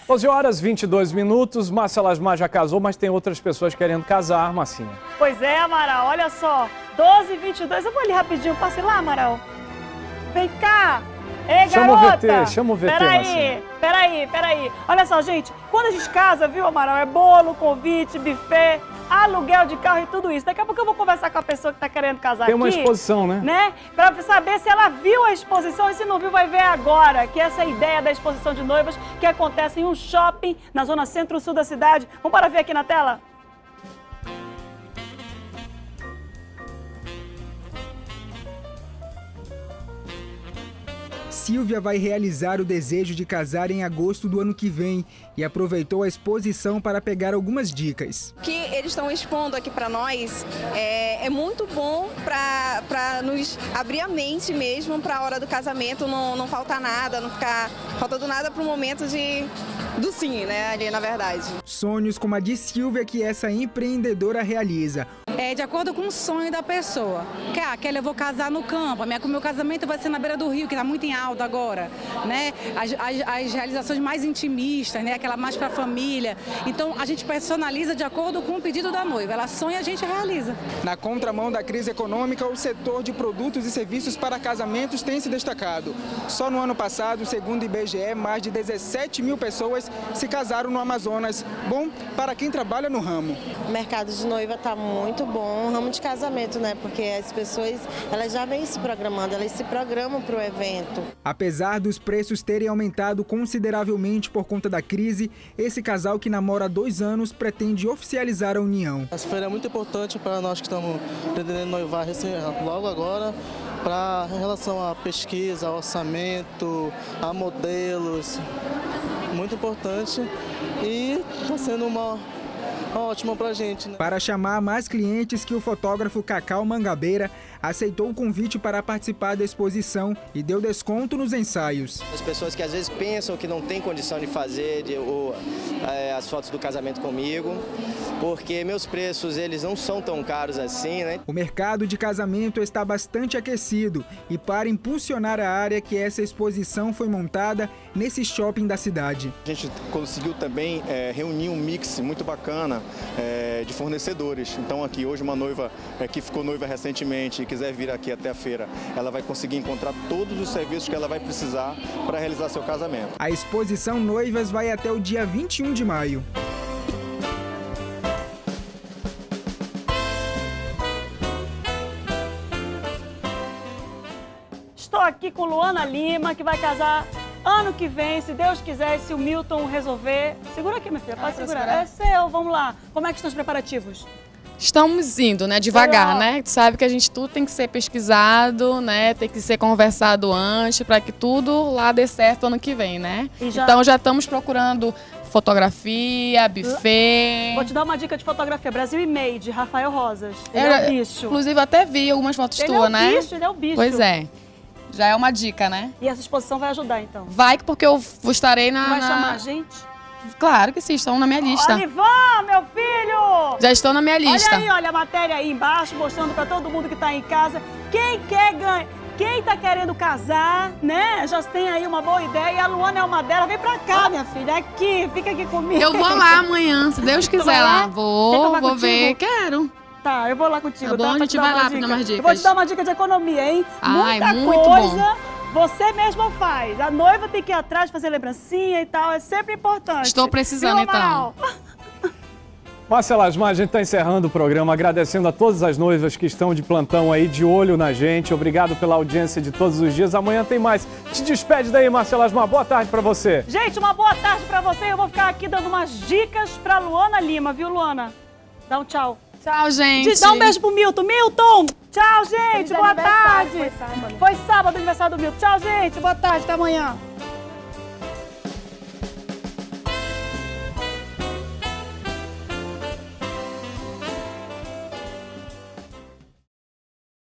12 horas 22 minutos, Márcia Lasmar já casou, mas tem outras pessoas querendo casar, Marcinha. Pois é, Amaral, olha só, 12h22, eu vou ali rapidinho, passe lá, Amaral. Vem cá. Ei, garota! Chama o VT, Marcinha. Peraí. Olha só, gente, quando a gente casa, viu, Amaral, é bolo, convite, buffet, aluguel de carro e tudo isso. Daqui a pouco eu vou conversar com a pessoa que tá querendo casar aqui. Tem uma exposição, né? Pra saber se ela viu a exposição e se não viu, vai ver agora. Que essa é a ideia da exposição de noivas que acontece em um shopping na zona centro-sul da cidade. Vamos para ver aqui na tela? Silvia vai realizar o desejo de casar em agosto do ano que vem e aproveitou a exposição para pegar algumas dicas. O que eles estão expondo aqui para nós é muito bom para nos abrir a mente mesmo para a hora do casamento, não faltar nada, não ficar faltando nada para o momento do sim, né, ali na verdade. Sonhos como a de Silvia que essa empreendedora realiza. É de acordo com o sonho da pessoa. Kelly, eu vou casar no campo, o meu casamento vai ser na beira do rio, que está muito em alta agora, né? As realizações mais intimistas, né? Aquela mais para a família. Então a gente personaliza de acordo com o pedido da noiva. Ela sonha, a gente realiza. Na contramão da crise econômica, o setor de produtos e serviços para casamentos tem se destacado. Só no ano passado, segundo o IBGE, mais de 17 mil pessoas se casaram no Amazonas. Bom para quem trabalha no ramo. O mercado de noiva está muito bom, ramo de casamento, né? Porque as pessoas, elas já vêm se programando, elas se programam para o evento. Apesar dos preços terem aumentado consideravelmente por conta da crise, esse casal que namora há 2 anos pretende oficializar a união. Essa feira é muito importante para nós que estamos pretendendo noivar logo agora, em relação à pesquisa, ao orçamento, a modelos, muito importante e está sendo uma ótima pra gente, né? Para chamar mais clientes que o fotógrafo Cacau Mangabeira aceitou o convite para participar da exposição e deu desconto nos ensaios. As pessoas que às vezes pensam que não tem condição de fazer as fotos do casamento comigo, porque meus preços eles não são tão caros assim, né? O mercado de casamento está bastante aquecido e para impulsionar a área que essa exposição foi montada nesse shopping da cidade. A gente conseguiu também reunir um mix muito bacana de fornecedores. Então aqui hoje uma noiva que ficou noiva recentemente e quiser vir aqui até a feira, ela vai conseguir encontrar todos os serviços que ela vai precisar para realizar seu casamento. A exposição Noivas vai até o dia 21 de maio. Estou aqui com Luana Lima, que vai casar ano que vem, se Deus quiser, se o Milton resolver. Segura aqui, minha filha, pode segurar. É seu, vamos lá. Como é que estão os preparativos? Estamos indo, né, devagar, né? Tu sabe que a gente tudo tem que ser pesquisado, né? Tem que ser conversado antes para que tudo lá dê certo ano que vem, né? Então já estamos procurando fotografia, buffet. Vou te dar uma dica de fotografia, Brasil e Made, Rafael Rosas. Ele é o bicho. Inclusive eu até vi algumas fotos tuas, né? Ele é o bicho. Pois é. Já é uma dica, né? E essa exposição vai ajudar, então? Vai, porque eu estarei Vai chamar a gente? Claro que sim, estão na minha lista. Olivan, meu filho! Já estão na minha lista. Olha aí, olha a matéria aí embaixo, mostrando para todo mundo que está em casa. Quem quer ganhar, quem tá querendo casar, né? Já tem aí uma boa ideia. E a Luana é uma delas. Vem pra cá, minha filha. Aqui, fica aqui comigo. Eu vou lá amanhã, se Deus quiser lá. Vou ver. Quero. Tá, eu vou lá contigo. Tá bom, a gente vai lá pra dar mais dicas. Eu vou te dar uma dica de economia, hein? Ai, muito coisa. Bom. Você mesma faz. A noiva tem que ir atrás, fazer lembrancinha e tal. É sempre importante. Estou precisando, então. Márcia Lasmar, a gente está encerrando o programa, agradecendo a todas as noivas que estão de plantão aí, de olho na gente. Obrigado pela audiência de todos os dias. Amanhã tem mais. Te despede daí, Márcia Lasmar. Boa tarde para você. Gente, uma boa tarde para você. Eu vou ficar aqui dando umas dicas para Luana Lima, viu, Luana? Dá um tchau. Tchau, gente. Dá um beijo pro Milton. Milton! Tchau, gente. Boa tarde. Foi sábado. Foi sábado, aniversário do Milton. Tchau, gente. Boa tarde. Até amanhã.